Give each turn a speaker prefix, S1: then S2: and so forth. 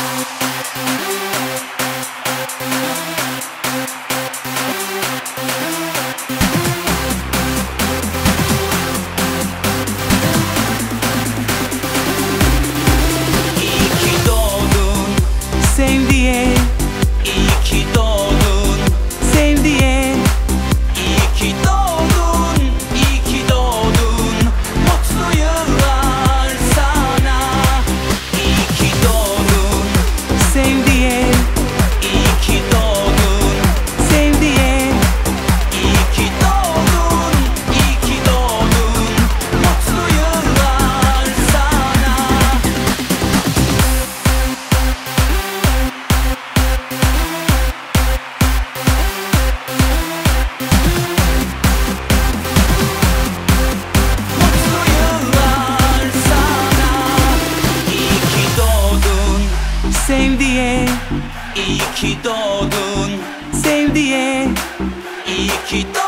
S1: Sevdiye, iyi ki doğdun Sevdiye, iyi ki doğdun, iyi ki doğdun, mutlu yıllar sana. İyi ki doğdun Sevdiye, iyi ki doğdun Sevdiye, iyi ki doğdun, iyi ki doğdun, mutlu yıllar sana. Sevdiye, iyi ki doğdun Sevdiye, iyi ki doğdun.